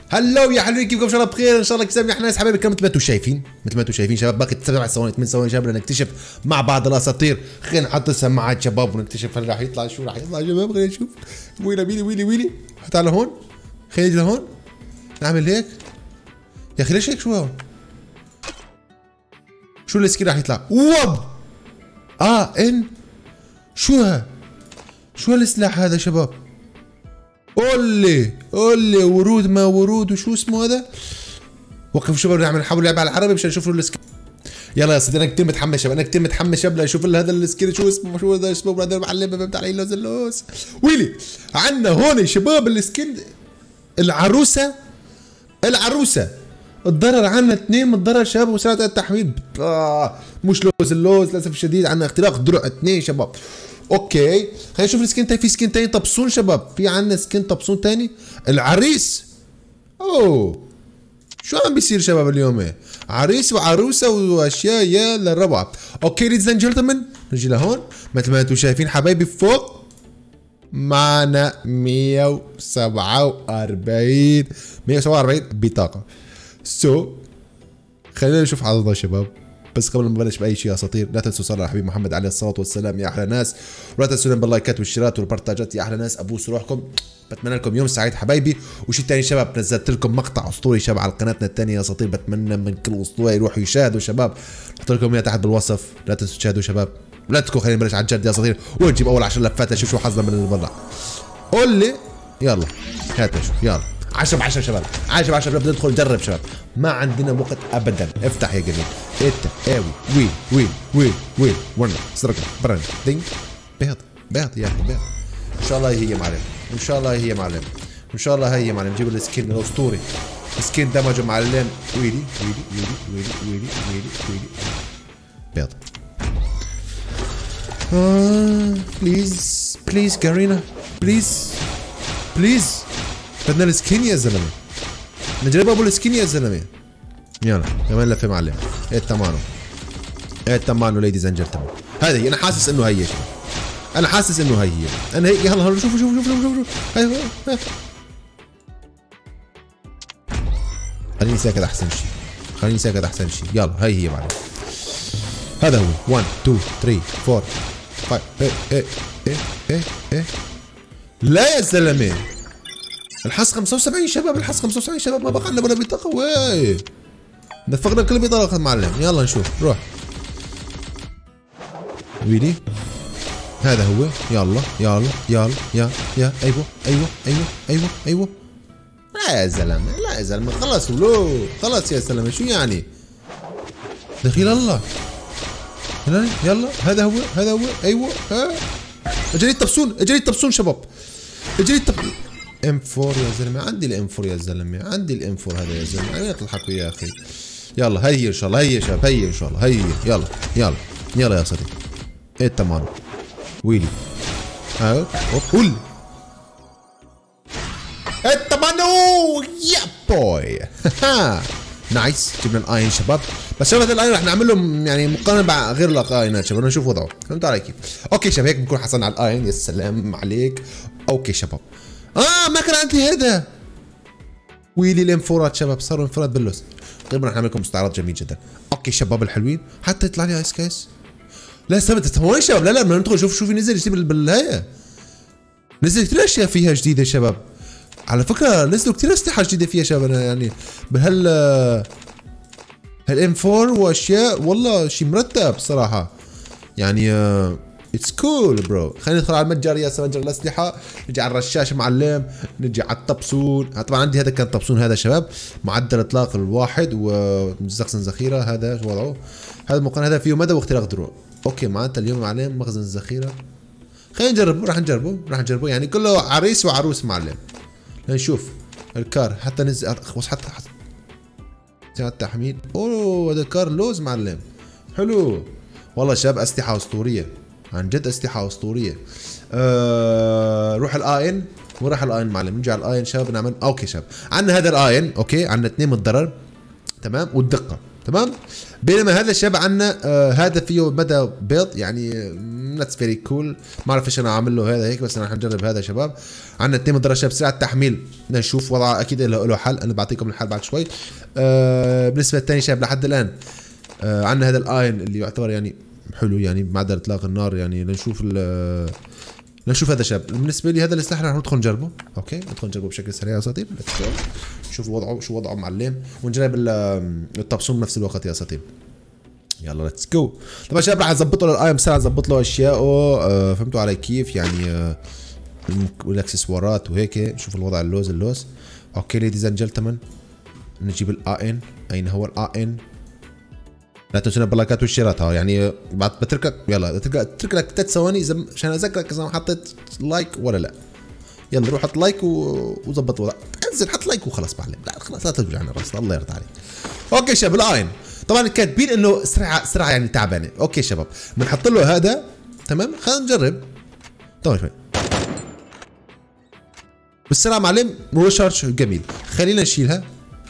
هلو يا حلوين، كيفكم؟ ان شاء الله بخير، ان شاء الله كسام يا ناس حبايبي. مثل ما انتم شايفين، شباب، باقي 7 ثواني 8 ثواني شباب لنكتشف مع بعض الاساطير. خلينا نحط السماعات شباب ونكتشف هل راح يطلع شو راح يطلع شباب. خلينا نشوف. ويلي حط على هون. خلينا نجي لهون نعمل هيك. يا اخي ليش هيك؟ شو هو؟ شو السكين راح يطلع؟ وب ان شو هالسلاح هذا شباب؟ قولي ورود ما ورود، وشو اسمه هذا؟ وقف شباب، نحاول نلعب على العربي مشان نشوف له السكين. يلا يا سيدي، انا كثير متحمس شباب، لاشوف هذا السكين. شو هذا اسمه برادر معلم؟ فهمت علي؟ لوز ويلي. عندنا هون شباب السكين العروسه. الضرر عنا 2 من الضرر شباب، وسرعه التحويل مش اللوز للاسف الشديد. عندنا اختراق درع 2 شباب. اوكي خلينا نشوف السكين تاني. في سكين تاني طبسون شباب، في عندنا سكين طبسون تاني العريس. شو عم بيصير شباب اليوم؟ عريس وعروسه واشياء يا للربع. اوكي ليدز اند جنتلمان، نجي لهون مثل ما انتم شايفين حبايبي. فوق معنا 147 بطاقه. خلينا نشوف عددها شباب. بس قبل ما نبلش باي شيء اساطير، لا تنسوا صلاه على حبيب محمد عليه الصلاه والسلام يا احلى ناس، ولا تنسونا باللايكات والشيرات والبرتاجات يا احلى ناس. ابوس روحكم، بتمنى لكم يوم سعيد حبايبي. وشيء ثاني شباب، نزلت لكم مقطع اسطوري شباب على قناتنا الثانيه يا اساطير، بتمنى من كل اسطوره يروحوا يشاهدوا شباب. بحط لكم اياه تحت بالوصف، لا تنسوا تشاهدوا شباب. لا تكون، خلينا نبلش على الجد يا اساطير، ونجيب اول 10 لفات نشوف شو حظنا من المره. قول لي يلا، هات نشوف. يلا 10 ب10 شباب، 10 ب10 بدنا ندخل نجرب شباب، ما عندنا وقت ابدا. افتح يا جميل. وين ورنا سرقه برن دينج. بيض يا اخي، بيض. ان شاء الله هي معلم، ان شاء الله هي معلم. جيب السكين الاسطوري، سكين دمج معلم. ويلي بيض. بليز كارينا، بليز بدنا السكين يا زلمه، نجرب ابو السكين يا زلمه. يلا كمان لفه معلم. التمانو ليديز اند جنتلمان. هذه انا حاسس انه هي شباب، انا هيك. يلا شوفوا ايوه. خليني ساكت احسن شيء. يلا هي معلم. هذا هو 1 2 3 4 5. ايه لا يا زلمه، الحظ 75 شباب، ما بقى لنا ولا بطاقه. وي نفقنا كل بطاقه معلم. يلا نشوف، روح ويلي. هذا هو. يلا ايوه. لا يا زلمه خلاص يا زلمه، شو يعني؟ دخيل الله. يلا هذا هو ايوه. اجري الطبسون شباب، M4 يا زلمه. عندي الام 4 هذا يا زلمه. عم تضحكوا يا اخي. يلا هي ان شاء الله، هي شباب، هي ان شاء الله، هي. يلا يا صديقي. تمام. ويلي قول التمانو يا بوي. نايس. جبنا الاين شباب، بس شباب هذا الاين رح نعمل له يعني مقارنه مع غير الاينات شباب، نشوف وضعه. فهمت علي كيف؟ اوكي شباب، هيك بنكون حصلنا على الاين. يا سلام عليك. اوكي شباب، ما كان عندي هذا. ويلي الانفورات شباب، صاروا انفورات باللوس. طيب رح نعمل لكم استعراض جميل جدا. اوكي شباب الحلوين، حتى يطلع لي ايس كيس. لا استنى وين شباب؟ لا بدنا ندخل شوف في نزل جديد بالهيئه. نزل كثير اشياء فيها جديده شباب. على فكره نزلوا كثير اسلحه جديده فيها شباب. انا يعني هالام 4 واشياء والله شيء مرتب صراحه يعني. اتس كول برو. خلينا ندخل على المتجر يا متجر الاسلحه، نجي على الرشاش معلم، نجي على الطبسون. طبعا عندي هذا كان طبسون هذا شباب، معدل اطلاق الواحد ومخزن ذخيره. هذا شو وضعه؟ هذا المكان هذا فيه مدى واختراق دروع. اوكي معناتها اليوم معلم مخزن الذخيره. خلينا نجربه، راح نجربه يعني كله عريس وعروس معلم. نشوف الكار حتى نزل حتى التحميل. هذا الكار لوز معلم، حلو والله شباب. اسلحه اسطوريه عن جد، اسلحه اسطوريه. روح الاين. وين راح الاين معلم؟ نجي على الاين شباب نعمل. اوكي شباب، عندنا هذا الاين. اوكي عندنا 2 من الضرر، تمام، والدقه. تمام. بينما هذا الشاب عنا هذا فيه مدى بيض يعني نتس فيري كول. ما اعرف ايش انا عامل له هذا هيك، بس انا رح نجرب هذا شباب. عنا 2 مدرجة شباب سرعة تحميل، بدنا نشوف وضعه اكيد له حل، انا بعطيكم الحل بعد شوي. بالنسبة للثاني شباب لحد الان عنا هذا الاين اللي يعتبر يعني حلو يعني معدل اطلاق النار يعني. نشوف هذا شاب. بالنسبه لي هذا السلاح رح ندخل نجربه. اوكي ندخل نجربه بشكل سريع يا اساطير. نشوف وضعه شو وضعه معلم، ونجرب الطبسون بنفس الوقت يا اساطير. يلا ليتس جو. طبعا شباب رح اظبط له الاي بسرعه، اظبط له اشياءه. فهمتوا علي كيف يعني والاكسسوارات وهيك. نشوف الوضع اللوز. اوكي ليديز اند جنتلمان نجيب الان. اين هو الان؟ لا تنسونا باللايكات والشيرات يعني. بعد بتركك يلا اترك لك 3 ثواني عشان اذكرك اذا ما حطيت لايك ولا لا. يلا روح حط لايك وظبط وضع. انزل حط لايك وخلاص معلم. لا خلاص لا توجع عن الراس الله يرضى عليك. اوكي شباب الاين طبعا كاتبين انه سرعه يعني تعبانه. اوكي شباب بنحط له هذا تمام. خلينا نجرب. طبعا شوي بالسرعه معلم. هو شارج جميل. خلينا نشيلها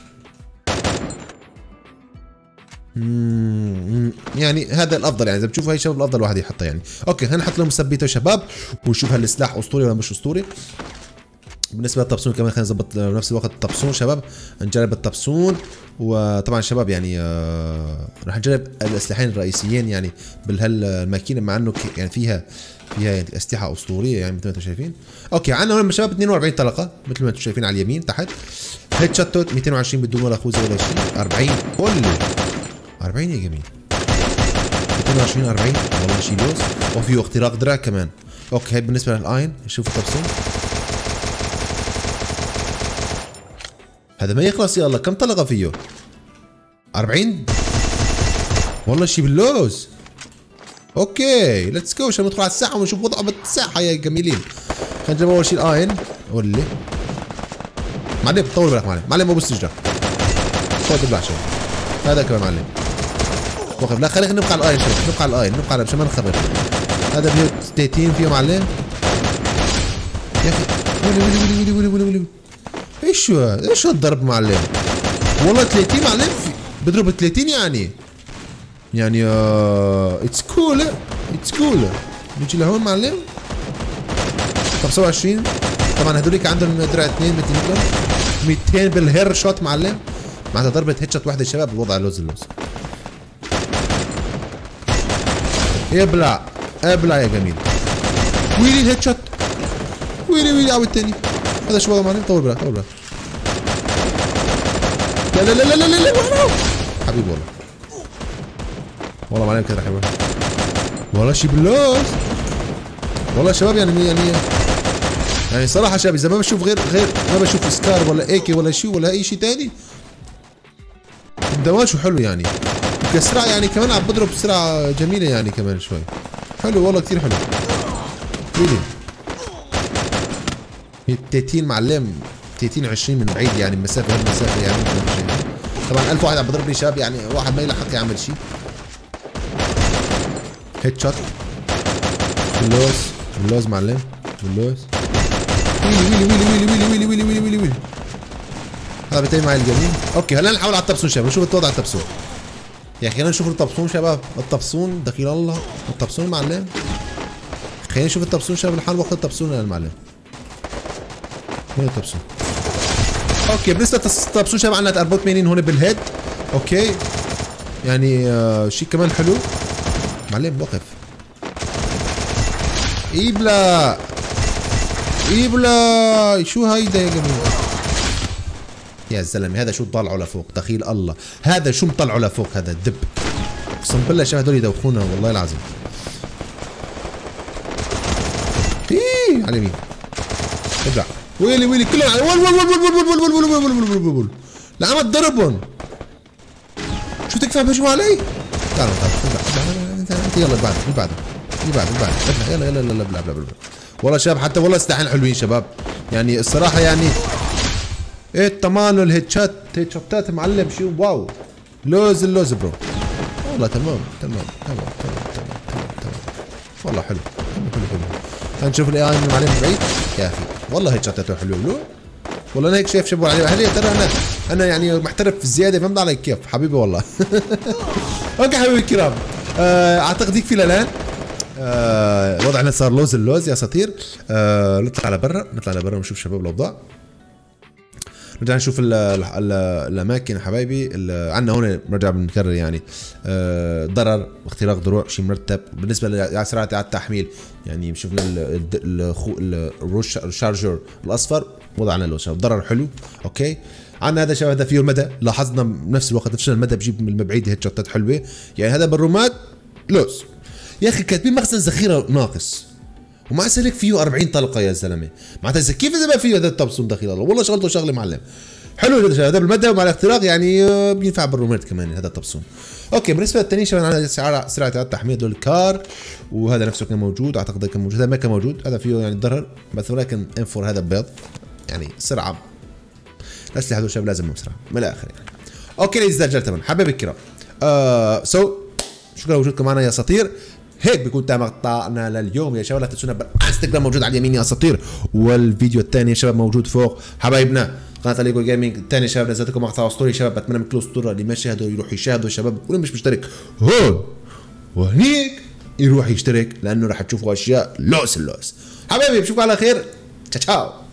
يعني. هذا الافضل يعني اذا بتشوفوا هي شباب الافضل واحد يحطها يعني. اوكي خلينا نحط له مثبته شباب ونشوف هل السلاح اسطوري ولا مش اسطوري. بالنسبه للطبسون كمان خلينا نظبط بنفس الوقت الطبسون شباب. نجرب الطبسون. وطبعا شباب يعني راح نجرب الاسلحتين الرئيسيين يعني بهالماكينه مع انه يعني فيها يعني اسلحه اسطوريه يعني مثل ما انتم شايفين. اوكي عندنا هون شباب 42 طلقه مثل ما انتم شايفين على اليمين تحت. هيد شوت 220 بدون ولا خوذه ولا شيء. 40 قولي 40 يا جميل. 220 40 والله شيء لوز. وفيه اختراق دراع كمان. اوكي هاي بالنسبه للاين. نشوف الطبسون هذا ما يخلص. يلا كم طلقه فيه؟ 40 والله شيء باللوز. اوكي ليتس جو عشان ندخل على الساحه ونشوف وضعه بالساحه يا جميلين. خلينا نجرب اول شيء الاين. قولي معلم طول بالك معلم ما بوسجها. خذ البلاش هذا كمان معلم. وقف لا خلينا نبقى على الاين شوي. نبقى على الاين نبقى على عشان ما نخبر. هذا فيه 30 فيه معلم. يا اخي ولي ايش الضرب معلم؟ والله 30 معلم بضرب 30 يعني اتس كول نجي لهون معلم. طب 27 طبعا هذوليك عندهم درع 2 مثل 200 بالهير شوت معلم. معناتها ضربة هيد شوت واحدة شباب الوضع اللوز. ابلع يا جميل. ويلي الهيد شوت. ويلي عاود الثاني. هذا شو وضع معلم؟ طول بالك لا حبيبي والله معلم كده حبيبي. والله شي باللوز. والله شباب يعني صراحة شباب إذا ما بشوف غير ما بشوف سكار ولا ايكي ولا شيء ولا أي شيء ثاني دماشه حلو يعني. كسرعة يعني كمان عم بضرب بسرعة جميلة يعني كمان شوي. حلو والله كثير حلو. ويلي 30 معلم 30 20 من بعيد يعني المسافة يعني. طبعا 1000 واحد عم بضربني شاب يعني واحد ما يلحق يعمل شيء. هيد شوت باللوز معلم باللوز. ويلي هذا بيتم معي الجميل. اوكي هلا نحاول على الطبسون شباب نشوف الوضع الطبسون يا اخي. خلينا نشوف الطبسون شباب. الطبسون دخيل الله الطبسون معلم. خلينا نشوف الطبسون شباب لحال وقت الطبسون يا المعلم. وين الطبسون؟ اوكي بالنسبه للطبسون شباب عندنا 84 هون بالهيد. اوكي يعني شيء كمان حلو معلم. وقف إبلا شو هيدا يا جميل؟ يا زلمه هذا شو طالعه لفوق دخيل الله. هذا شو مطلعه لفوق هذا الدب. اقسم بالله شباب هذول يدوخونا والله العظيم. على اليمين ابلع. ويلي كلهم ول لا عم تضربهم. شو تكفى بهجموا علي؟ تعالوا انت يلا اللي بعده يلا بلا والله شباب حتى والله سلاحين حلوين شباب يعني الصراحه يعني. ايه الطمان والهيد شوتات معلم شيء واو. لوز برو والله تمام والله حلو. خلينا نشوف الاي من معلم بعيد يا اخي والله هيد شوتاته حلوه والله انا هيك شايف شباب علي. هل يا ترى انا يعني محترف في الزياده؟ فهمت علي كيف حبيبي والله. اوكي حبيبي الكرام، اعتقد يكفي للان. وضعنا صار اللوز يا اساطير. نطلع على برا ونشوف شباب الاوضاع. نرجع نشوف الاماكن يا حبايبي. عندنا هون نرجع بنكرر يعني ضرر واختراق دروع شيء مرتب. بالنسبه لسرعه التحميل يعني شفنا الشارجر الاصفر وضعنا له شباب ضرر حلو. اوكي عندنا هذا شباب، هذا فيه المدى، لاحظنا بنفس الوقت نفس المدى بجيب من المبعيد هيك شوتات حلوه يعني. هذا بالرومات لوز يا اخي، كاتبين مخزن ذخيره ناقص ومع ذلك فيه 40 طلقه يا زلمه. معناتها كيف اذا ما فيه هذا التبسون دخيل الله؟ والله شغلته شغله معلم حلو هذا بالمدى ومع الاختراق يعني بينفع بالرومات كمان هذا التبسون. اوكي بالنسبه للثاني شباب عندنا سرعه التحميل دول الكار، وهذا نفسه كان موجود، اعتقد كان موجود، هذا ما كان موجود، هذا فيه يعني ضرر بس ولكن M4 هذا بيض يعني سرعه. الاسلحه هذول شباب لازم بسرعه من الاخر يعني. اوكي ليديز اند جنتلمان حبايبي الكرام، شكرا لوجودكم معنا يا اساطير. هيك بيكون تم مقطعنا لليوم يا شباب. لا تنسونا بالانستغرام موجود على اليمين يا اساطير، والفيديو الثاني يا شباب موجود فوق حبايبنا قناه ليجو جيمنج. الثاني يا شباب نزلت لكم مقطع اسطوري شباب، بتمنى من كل اسطوره اللي ما شاهدوا يروح يشاهدوا يا شباب، واللي مش مشترك هون وهنيك يروح يشترك لانه راح تشوفوا اشياء لوس حبايبي. بشوفكم على خير، تشاو.